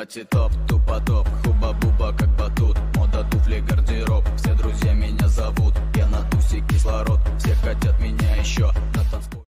Кстати, топ, тупо топ, хуба-буба как батут. Мода, туфли, гардероб, все друзья меня зовут. Я на тусе кислород, все хотят меня еще. На